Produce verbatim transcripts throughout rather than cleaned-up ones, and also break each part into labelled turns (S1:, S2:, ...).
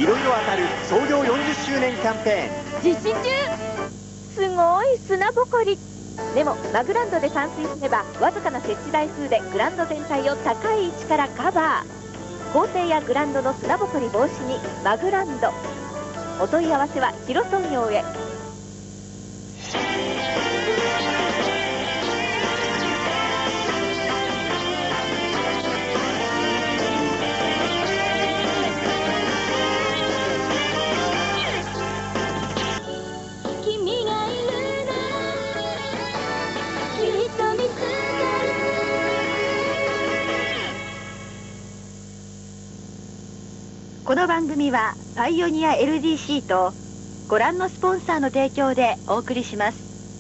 S1: いろいろ当たる創業よんじゅっしゅうねんキャンペーン
S2: 実施中。すごい砂ぼこり。でもマグランドで散水すればわずかな設置台数でグラウンド全体を高い位置からカバー。校庭やグラウンドの砂ぼこり防止にマグランド。お問い合わせは広創業へ。
S3: この番組はパイオニア エルディーシー とご覧のスポンサーの提供でお送りします。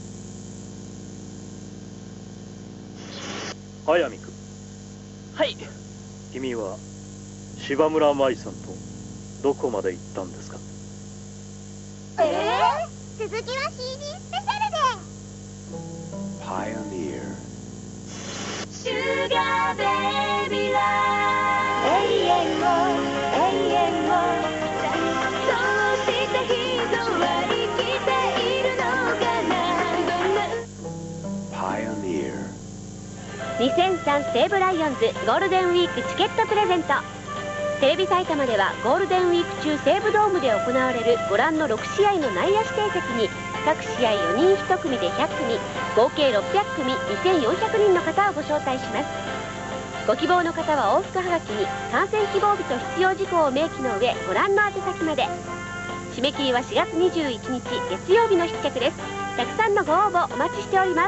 S4: 早見君。
S5: はい。
S4: 君は柴村舞さんとどこまで行ったんですか？
S6: えー、続きは シーディー スペシャルで。
S7: パイオニア
S6: シュガーベイビーラ
S2: 永遠を永遠を
S6: そうした人は生きているのかな。
S7: パイオニア
S8: にせんさん西武ライオンズゴールデンウィークチケットプレゼント。テレビ埼玉ではゴールデンウィーク中西武ドームで行われるご覧のろくしあいの内野指定席に各試合よにんいち組でひゃく組合計ろっぴゃく組にせんよんひゃくにんの方をご招待します。ご希望の方は往復はがきに観戦希望日と必要事項を明記の上ご覧の宛先まで。締め切りはしがつにじゅういちにち月曜日の必着です。たくさんのご応募お待ちしております。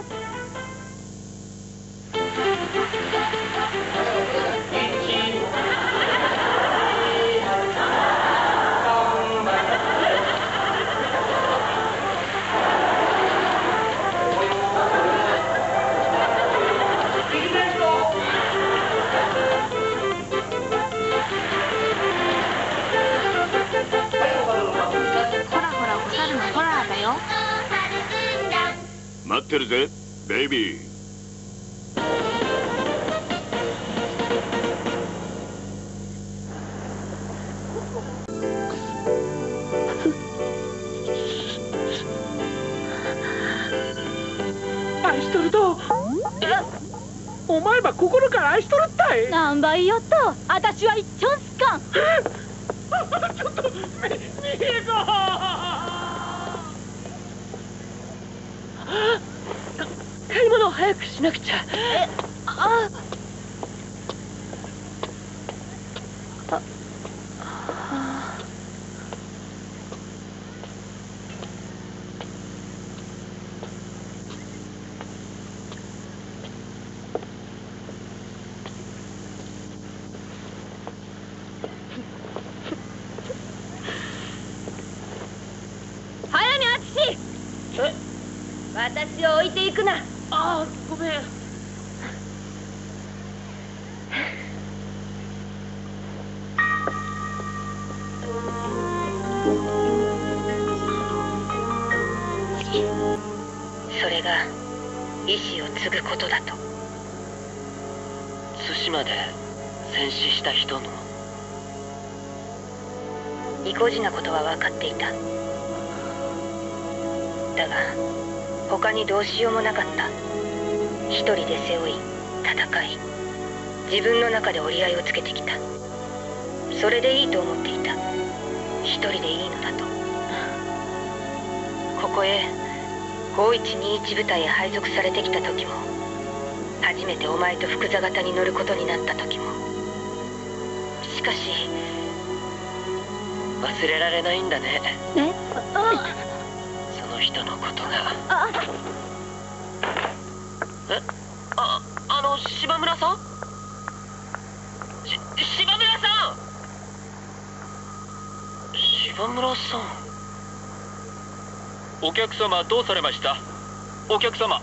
S9: 待ってるぜベイビー。
S5: 愛しとると。え、お前は心から愛しとるったい。
S2: 何倍よっと。あたしは一丁すかん。
S5: ちょっと逃げろ。買い物を早くしなくちゃ。え、ああ。
S2: 早見敦。
S5: え、
S2: 私を置いていくな。
S5: ああ、ごめん。
S8: それが意志を継ぐことだと。
S5: 対馬で戦死した人の。
S8: 意固地なことは分かっていた。だが他にどうしようもなかった。一人で背負い戦い自分の中で折り合いをつけてきた。それでいいと思っていた。一人でいいのだと。ここへごいちにいち部隊へ配属されてきた時も初めてお前と福座型に乗ることになった時も。しかし
S5: 忘れられないんだね。
S2: え、あ、
S5: その人のことが。
S2: あ、
S5: え、あ、あの柴村さん。し、柴村さん。柴村さん。
S9: お客様どうされました？お客様。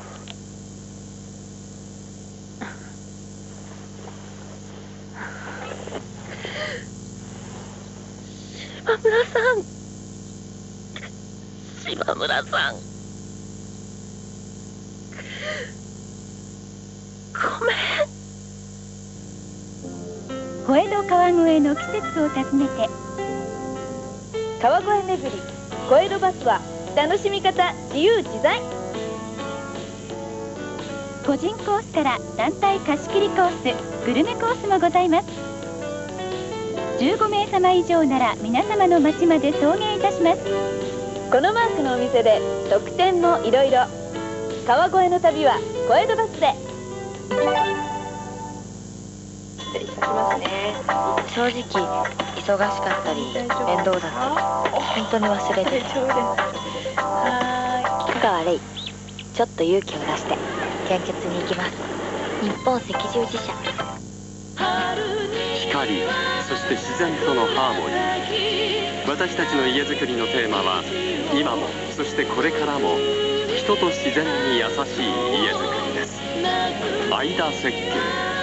S5: 柴村さん。柴村さん。ごめん。
S3: 小江戸川越の季節を訪ねて
S2: 川越巡り、小江戸バスは楽しみ方自由自在。
S3: 個人コースから団体貸し切りコース、グルメコースもございます。じゅうごめいさま以上なら皆様の町まで送迎いたします。
S2: このマークのお店で特典もいろいろ。川越の旅は小江戸バスで。失礼いたしますね。
S10: 正直忙しかったり面倒だったり本当に忘れてて気が悪い。ちょっと勇気を出して献血に行きます。日本赤十字社。
S11: 光、そして自然とのハーモニー。私たちの家づくりのテーマは今もそしてこれからも人と自然に優しい家づくりです。相田設計。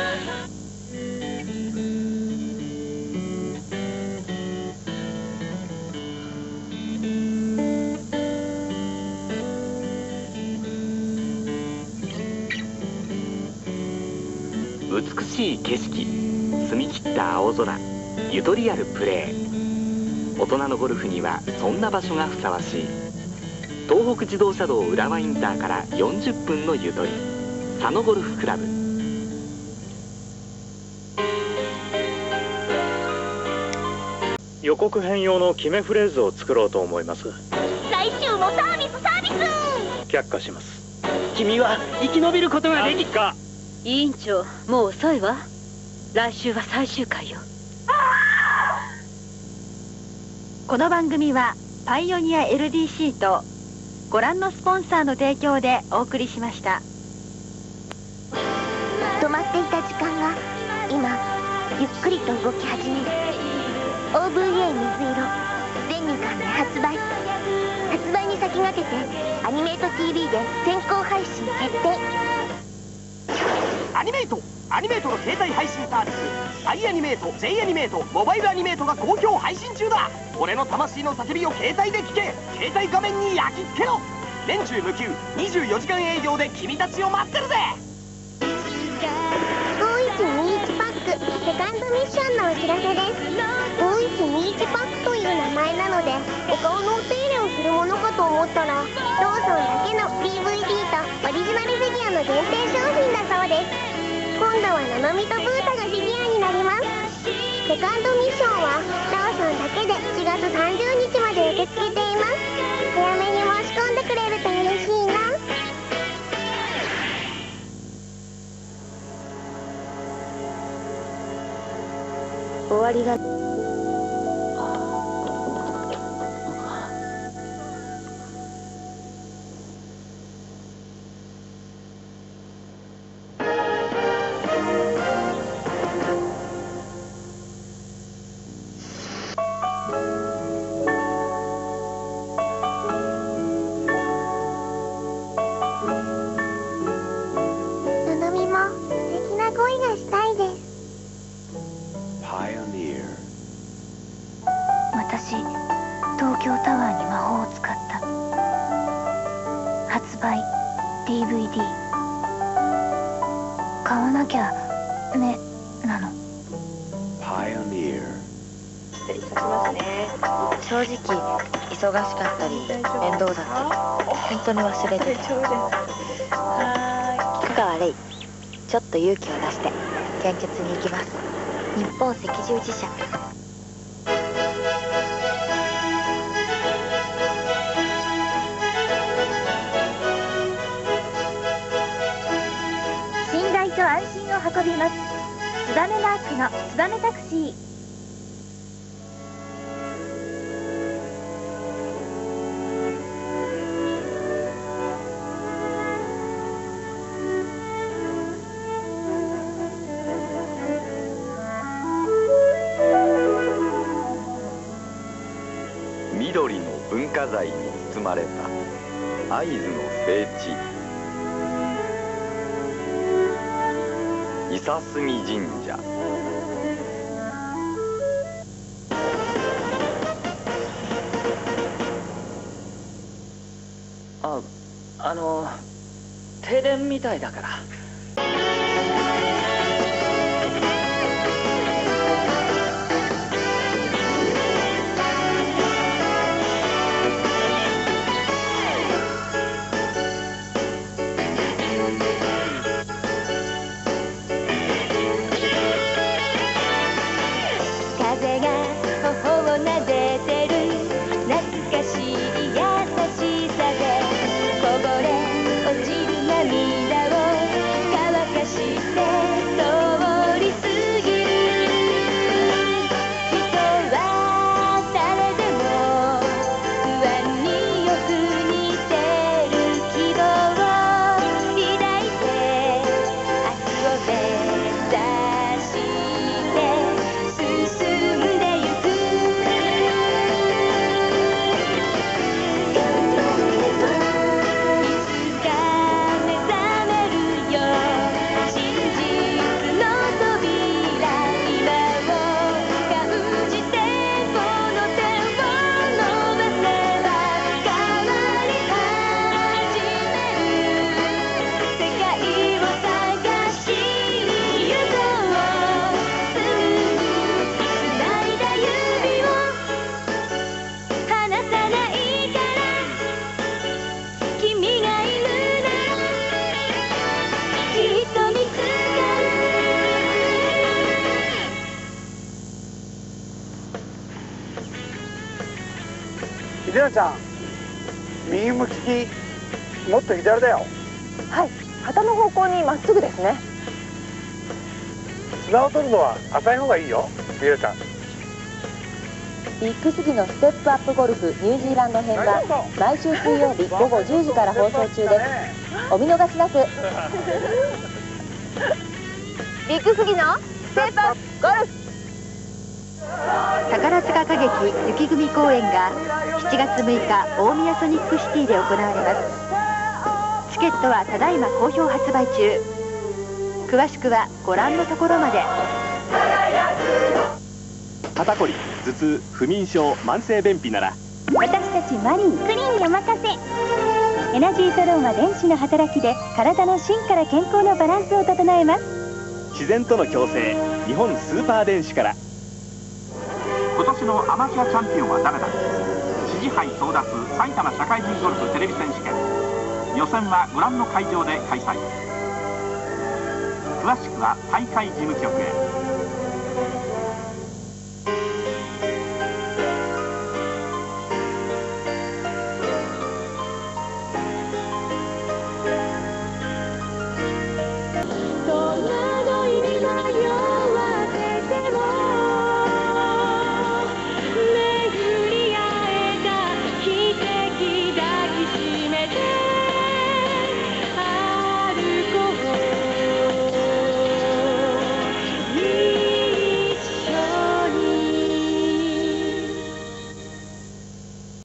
S12: 美しい景色、澄み切った青空、ゆとりあるプレー。大人のゴルフにはそんな場所がふさわしい。東北自動車道浦和インターからよんじゅっぷんのゆとり、佐野ゴルフクラブ。
S4: 予告編用の決めフレーズを作ろうと思います。
S6: 来週もサービスサービス。
S4: 却下します。
S5: 君は生き延びることができ
S4: か。
S8: 委員長、もう遅いわ。来週は最終回よ。
S3: この番組はパイオニア エルディーシー とご覧のスポンサーの提供でお送りしました。
S6: 止まっていた時間が今ゆっくりと動き始める。 オーブイエー 水色全にかんで発売。発売に先駆けてアニメート ティーブイ で先行配信決定。
S13: アニメートアニメートの携帯配信サービス i アニメート J アニメートモバイルアニメートが好評配信中だ。俺の魂の叫びを携帯で聞け。携帯画面に焼き付けろ。年中無休にじゅうよじかん営業で君たちを待ってるぜ。
S6: ごいちにいちパックセカンドミッションのお知らせです。ごいちにいちパックという名前なのでお顔のお手入れをするものかと思ったらローソンだけの ディーブイディー とオリジナルフィギュアの限定商品だそうです。今度はナナミとブータがフィギュアになります。セカンドミッションはローソンだけでしがつさんじゅうにちまで受け付けています。早めに申し込んでくれると嬉しいな。
S2: 終わりが
S6: ナナミも素敵な恋がしたいです。
S3: 私、東京タワーに魔法を使った。発売 ディーブイディー 買わなきゃねなの。
S2: 失礼いたしますね。
S10: 正直忙しかったり面倒だったり本当に忘れてて気が悪い。ちょっと勇気を出して献血に行きます。日本赤十字社。
S2: 信頼と安心を運びます。ツバメマークのツバメタクシー。
S14: 緑の文化財に包まれた会津の聖地伊佐隅神社。
S5: あ、あの停電みたいだから。
S15: ジュナちゃん、右向きもっと左だよ。
S2: はい、旗の方向にまっすぐですね。
S15: 砂を取るのは浅い方がいいよ、ジュナちゃん。
S2: ビッグスギのステップアップゴルフニュージーランド編は毎週水曜日午後じゅうじから放送中です。お見逃しなく。ビッグスギのステップアップゴルフ。
S10: 宝塚歌劇雪組公演がしちがつむいか大宮ソニックシティで行われます。チケットはただいま好評発売中。詳しくはご覧のところまで。
S16: 肩こり、頭痛、不眠症、慢性便秘なら
S3: 私たちマリンクリーンにお任せ。エナジードローンは電子の働きで体の芯から健康のバランスを整えます。
S16: 自然との共生、日本スーパー電子から。
S17: 今年のアマチュアチャンピオンは誰だ。支持杯争奪埼玉社会人ゴルフテレビ選手権、予選はご覧の会場で開催。詳しくは大会事務局へ。